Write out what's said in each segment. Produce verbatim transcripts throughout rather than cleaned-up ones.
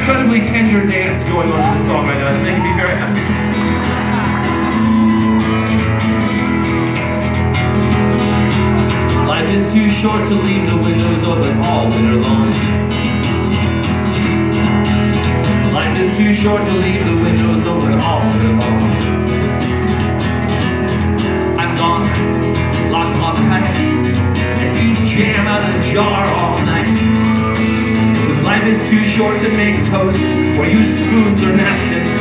incredibly tender dance going on in this song right now. It's making me very happy. Life is too short to leave the windows open all winter long. Life is too short to leave the windows open all winter long. I'm gone, lock them up tight, and eat jam out of the jar all night. Because life is too short to make toast or use spoons or napkins.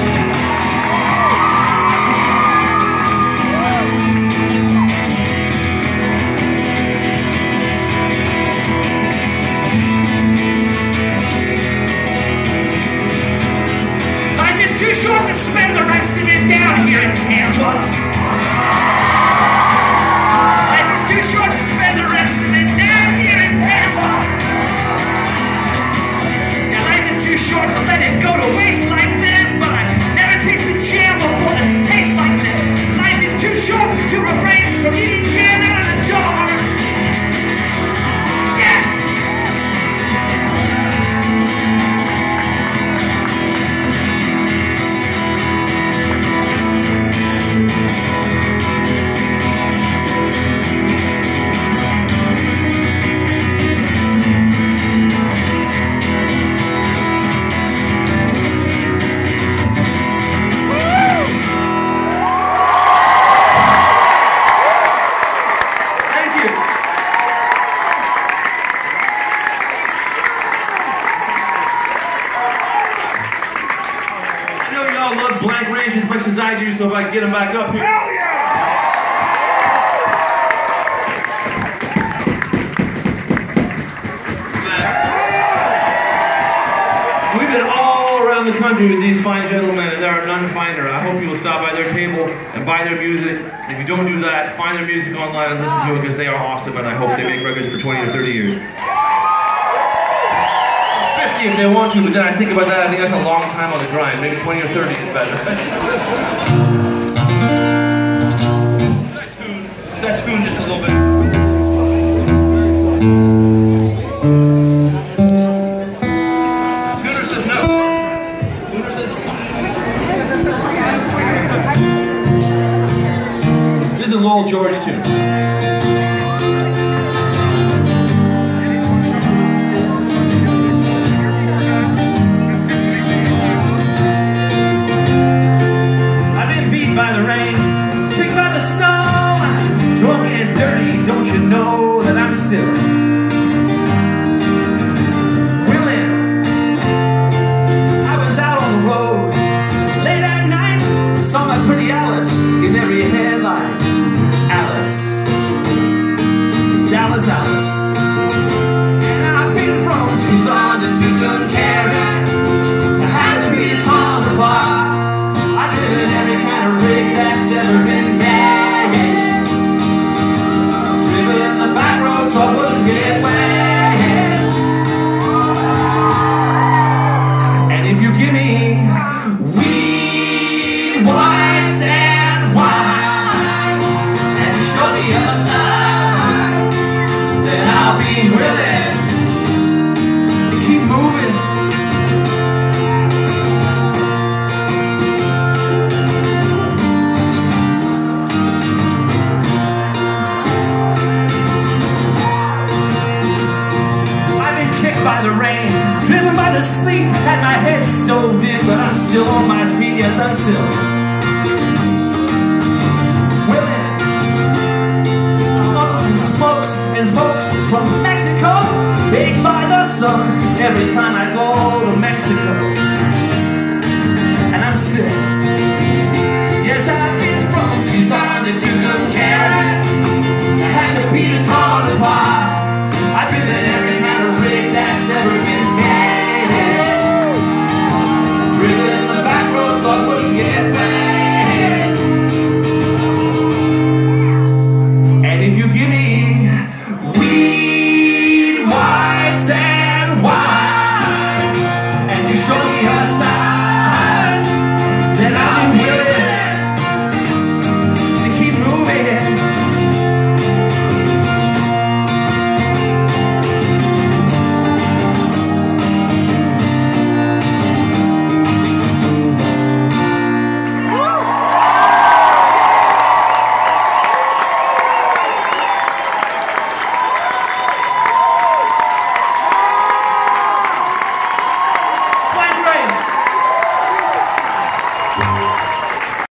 Too short to spend the rest of it down here in Tampa. Life is too short to spend the rest of it down here in Tampa. Yeah, life is too short to let it go to waste like this, but I never tasted jam before that tastes like this. Life is too short to refrain from eating jam out of the jar. Yeah. As much as I do, so if I can get them back up here. Hell yeah! We've been all around the country with these fine gentlemen, and there are none finer. I hope you will stop by their table and buy their music. And if you don't do that, find their music online and listen to it because they are awesome, and I hope they make records for twenty or thirty years. fifty if they want to, but then I think about that, I think that's a long time on the grind. Maybe twenty or thirty is better. Should I tune just a little bit? Tuner says no. Tuner says no. This is a Lowell George tune. By the rain, picked by the snow, drunk and dirty, don't you know that I'm still willing? I was out on the road late at night, saw my pretty Alice in every headline. Alice, Dallas Alice. And I've been from Tucson to Tucumcari to have to be a Tom or bar. I did every kind of rig that's ever been made. Driven the back roads so I wouldn't get wet. And if you give me weed, whites, and wine, and show me a sign, then I'll be willing to keep moving. By the rain, driven by the sleet, had my head stoved in, but I'm still on my feet, yes, I'm still willing. Smokes and smokes and folks from Mexico, baked by the sun, every time I go to Mexico. And I'm still